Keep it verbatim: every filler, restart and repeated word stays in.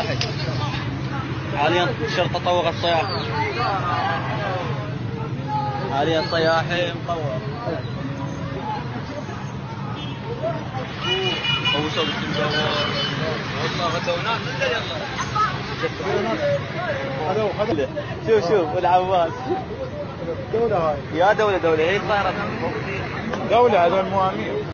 السياحي. حاليا شرطة طوق السياح. حاليا سياحي مطوق. وصل السندوار. والله غدونا يلا. شوف شوف والعباس. دولة هاي. يا دولة دولة هي صايرة دولة هذول مو أمير.